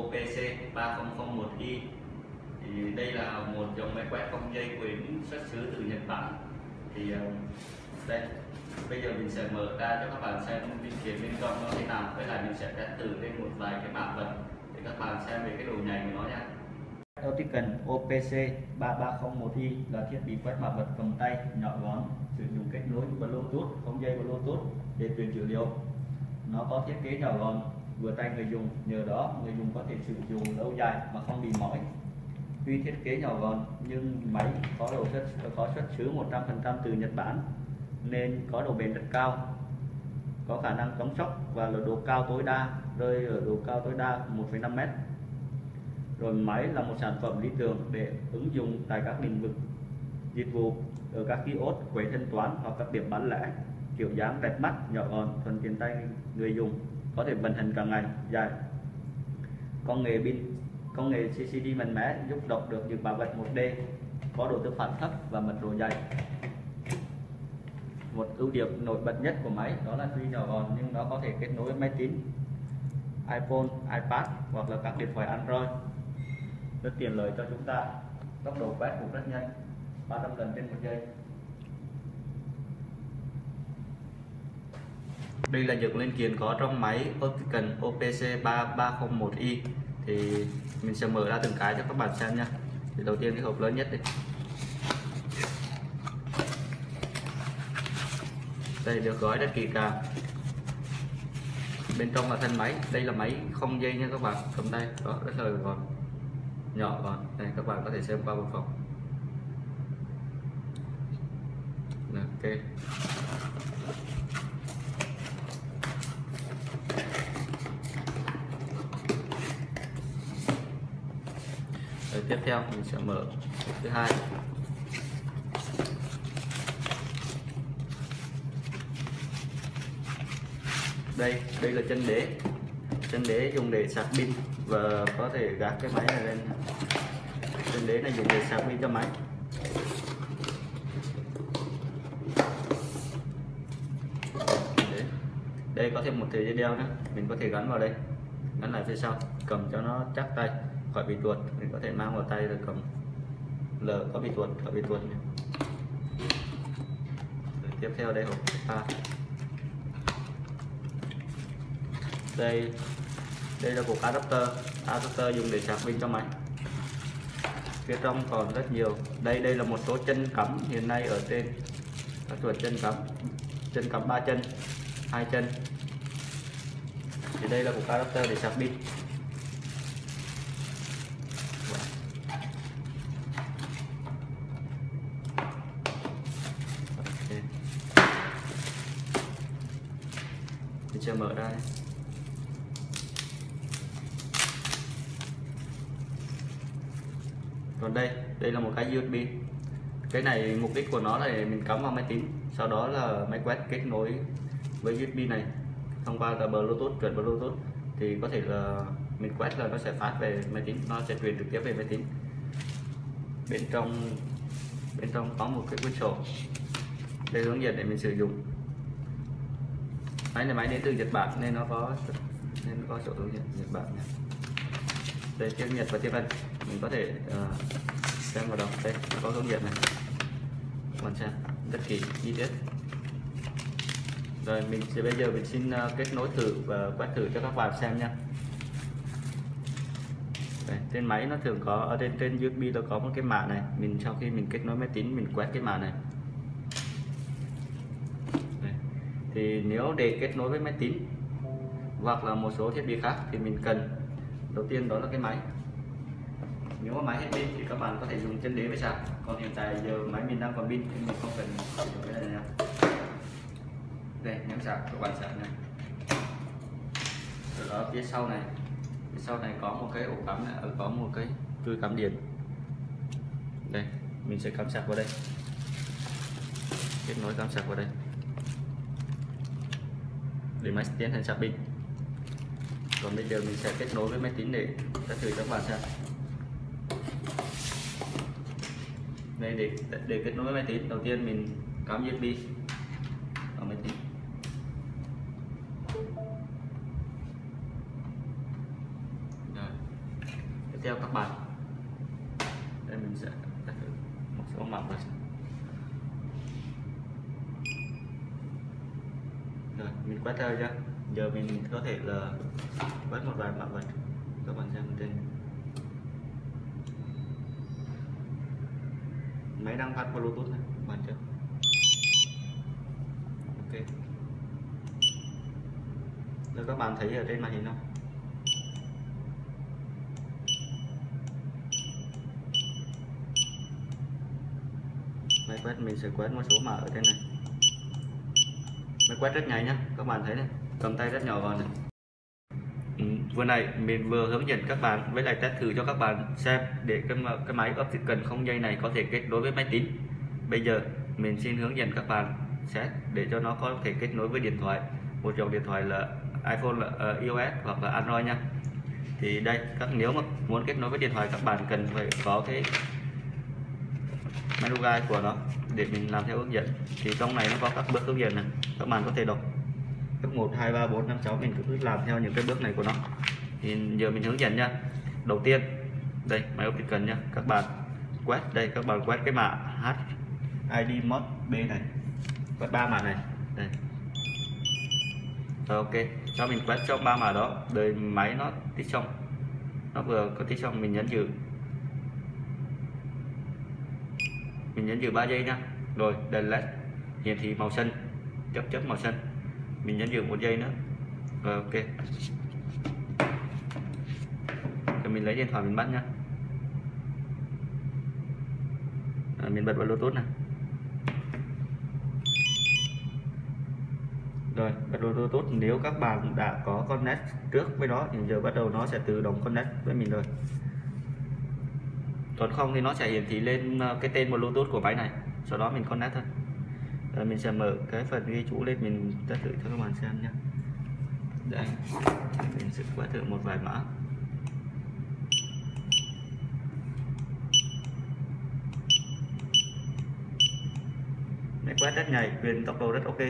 OPC 3001i. Thì đây là một dòng máy quét không dây quyển xuất xứ từ Nhật Bản. Thì đây, bây giờ mình sẽ mở ra cho các bạn xem linh kiện bên trong nó thế nào, với lại mình sẽ test thử lên một vài cái mã vật để các bạn xem về cái độ nhạy của nó nha. Oticon OPC 3301i là thiết bị quét mã vật cầm tay nhỏ gọn, sử dụng kết nối Bluetooth không dây Bluetooth để truyền dữ liệu. Nó có thiết kế nhỏ gọn vừa tay người dùng, nhờ đó người dùng có thể sử dụng lâu dài mà không bị mỏi. Tuy thiết kế nhỏ gọn nhưng máy có xuất xứ 100% từ Nhật Bản nên có độ bền rất cao, có khả năng chống sốc và độ cao tối đa rơi ở độ cao tối đa 1,5 m. Rồi máy là một sản phẩm lý tưởng để ứng dụng tại các lĩnh vực dịch vụ, ở các kiosk, quầy thanh toán hoặc các điểm bán lẻ. Kiểu dáng đẹp mắt, nhỏ gọn, thuận tiện tay người dùng, có thể vận hành cả ngày dài. Công nghệ CCD mạnh mẽ giúp đọc được những bảo vật 1D, có độ tương phản thấp và mật độ dày. Một ưu điểm nổi bật nhất của máy đó là tuy nhỏ gọn nhưng nó có thể kết nối với máy tính, iPhone, iPad hoặc là các điện thoại Android, rất tiện lợi cho chúng ta. Tốc độ quét cũng rất nhanh, 300 lần trên 1 giây. Đây là những linh kiện có trong máy Oticon OPC 3301i. Thì mình sẽ mở ra từng cái cho các bạn xem nha. Thì đầu tiên cái hộp lớn nhất đi. Đây được gói rất kỳ càng. Bên trong là thân máy. Đây là máy không dây nha các bạn, cầm tay đó, rất là gọn, nhỏ gọn. Đây các bạn có thể xem qua một phòng. Ok. Rồi tiếp theo mình sẽ mở thứ hai. Đây là chân đế dùng để sạc pin và có thể gác cái máy này lên. Chân đế này dùng để sạc pin cho máy. Đây có thêm một sợi dây đeo nữa, mình có thể gắn vào đây, gắn lại phía sau, cầm cho nó chắc tay, khỏi bị tuột. Mình có thể mang vào tay rồi cầm, lỡ có bị tuột, Rồi tiếp theo đây hộp pha. Đây là cục adapter dùng để sạc pin cho máy. Phía trong còn rất nhiều. Đây là một số chân cắm hiện nay ở trên các chuột chân cắm 3 chân, 2 chân. Thì đây là cục adapter để sạc pin. Mình sẽ mở ra. Còn đây là một cái USB. Cái này mục đích của nó là để mình cắm vào máy tính, sau đó là máy quét kết nối với USB này thông qua là Bluetooth, truyền Bluetooth. Thì có thể là mình quét là nó sẽ phát về máy tính, nó sẽ truyền trực tiếp về máy tính. Bên trong có một cái quyển sổ, đây hướng dẫn để mình sử dụng. Máy này máy đến từ Nhật Bản nên nó có sổ hướng dẫn Nhật Bản này. Đây tiếng Nhật và tiếng Anh, mình có thể xem vào đó. Đây nó có hướng dẫn này, còn xem rất kỹ chi tiết. Rồi bây giờ mình xin kết nối thử và quét thử cho các bạn xem nha. Đây, trên máy nó thường có ở trên USB nó có một cái mã này, sau khi mình kết nối máy tính mình quét cái mã này. Đây. Thì nếu để kết nối với máy tính hoặc là một số thiết bị khác thì mình cần, đầu tiên đó là cái máy. Nếu mà máy hết pin thì các bạn có thể dùng chân đế với sạc. Còn hiện tại giờ máy mình đang còn pin nên mình không cần dùng cái này nha. Đây, nhấn sạc, các bạn sạc này. Rồi đó, phía sau này có một cái ổ cắm này, có một cái chui cắm điện. Đây, mình sẽ cắm sạc vào đây, kết nối cắm sạc vào đây để máy tiến hành sạc pin. Còn bây giờ mình sẽ kết nối với máy tính để thử cho các bạn xem. Đây, để kết nối với máy tính, đầu tiên mình cắm USB vào máy tính. Rồi. Tiếp theo các bạn, đây mình sẽ test thử một số mặt rồi. Rồi mình quét theo chưa? Giờ mình có thể là quét một vài mã vật các bạn xem trên máy đang phát Bluetooth này, các bạn chưa? Ok. Rồi các bạn thấy ở trên màn hình không? Máy quét mình sẽ quét một số mã ở trên này. Máy quét rất nhanh nhá, các bạn thấy này, cầm tay rất nhỏ gọn này. Vừa này mình vừa hướng dẫn các bạn với lại test thử cho các bạn xem để cái máy Optical không dây này có thể kết nối với máy tính. Bây giờ mình xin hướng dẫn các bạn set để cho nó có thể kết nối với điện thoại, một dòng điện thoại là iPhone, là iOS hoặc là Android nha. Thì đây, nếu mà muốn kết nối với điện thoại các bạn cần phải có cái menu guide của nó để mình làm theo hướng dẫn. Thì trong này nó có các bước hướng dẫn này, các bạn có thể đọc bước 1, 2, 3, 4, 5, 6, mình cứ làm theo những cái bước này của nó. Thì giờ mình hướng dẫn nha. Đầu tiên đây, máy Optical nha, các bạn quét đây, các bạn quét cái mã HID mod B này, quét 3 mã này đây. Rồi, ok, cho mình quét cho 3 mã đó, đợi máy nó tích xong, nó vừa có tích xong mình nhấn giữ, 3 giây nha. Rồi đèn led hiển thị màu xanh, chớp màu xanh, mình nhấn giữ 1 giây nữa. Rồi ok, rồi mình lấy điện thoại mình bắt nhá. Rồi, mình bật Bluetooth này. Rồi bật Bluetooth, nếu các bạn đã có connect trước với nó thì giờ bắt đầu nó sẽ tự động connect với mình rồi. Còn không thì nó sẽ hiển thị lên cái tên Bluetooth của máy này, sau đó mình connect thôi. Rồi mình sẽ mở cái phần ghi chú lên, mình test thử cho các bạn xem nhé. Đây, mình sẽ quét thử một vài mã. Máy quét rất nhạy, truyền tốc độ rất ok.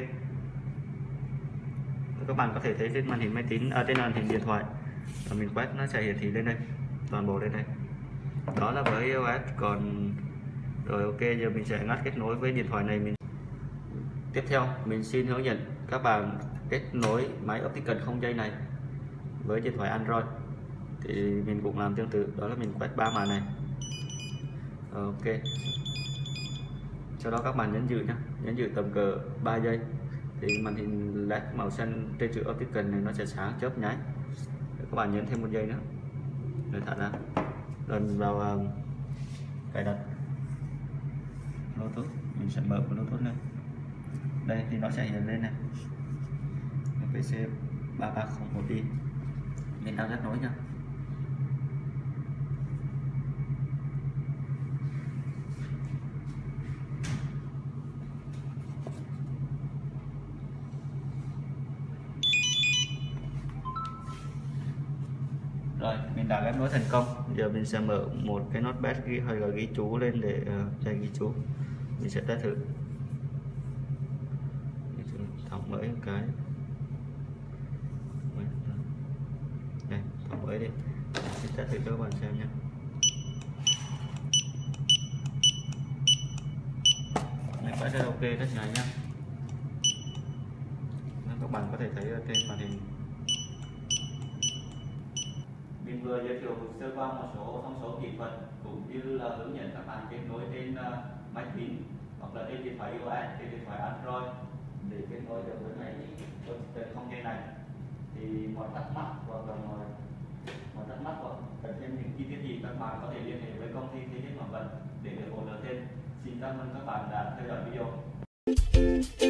Các bạn có thể thấy trên màn hình máy tính, trên màn hình điện thoại, rồi mình quét nó sẽ hiển thị lên đây, toàn bộ lên đây. Đó là với iOS. Còn rồi ok, giờ mình sẽ ngắt kết nối với điện thoại này. Tiếp theo mình xin hướng dẫn các bạn kết nối máy Optical không dây này với điện thoại Android. Thì mình cũng làm tương tự, đó là mình quét 3 mã này. Ok, sau đó các bạn nhấn giữ nhé, nhấn giữ tầm cỡ 3 giây thì màn hình LED màu xanh trên chữ Optical này nó sẽ sáng chớp nháy. Các bạn nhấn thêm 1 giây nữa rồi thả ra. Rồi mình vào cài đặt Bluetooth, mình sẽ mở Bluetooth lên. Đây thì nó sẽ hiện lên này, PC 3301i, mình đang kết nối nha. Rồi mình đã kết nối thành công. Giờ mình sẽ mở một cái notepad hay là ghi chú lên để chạy ghi chú. Mình sẽ test thử. Thọc mới cái đây, thọc mới đi, mình test thử cho các bạn xem nhé. Máy quét rất ok, rất nhanh nhá. Các bạn có thể thấy ở trên màn hình. Mình vừa giới thiệu sơ qua một số thông số kỹ thuật cũng như là hướng dẫn các bạn kết nối trên máy tính hoặc là trên điện thoại iOS, trên điện thoại Android để kết nối được với máy không dây này. Thì mọi thắc mắc hoặc là mọi thắc mắc hoặc cần thêm những chi tiết gì, các bạn có thể liên hệ với công ty Thế Giới Bảo Vật để được hỗ trợ thêm. Xin cảm ơn các bạn đã theo dõi video.